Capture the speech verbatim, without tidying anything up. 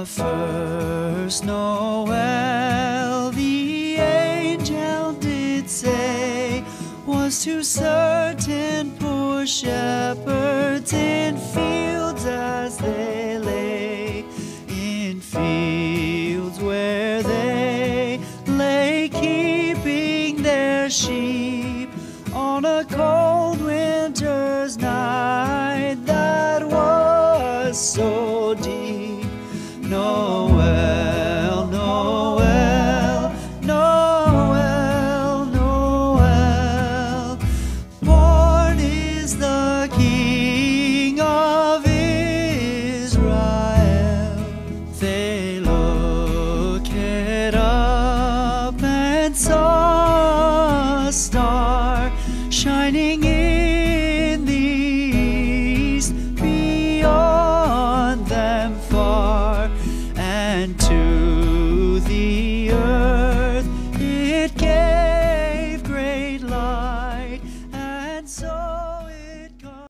The first Noel, the angel did say, was to certain poor shepherds in fields as they lay, in fields where they lay keeping their sheep on a cold winter's night that was so deep. Noel, Noel, Noel, Noel, born is the King of Israel. They looked up and saw a star shining in the east beyond them far, and to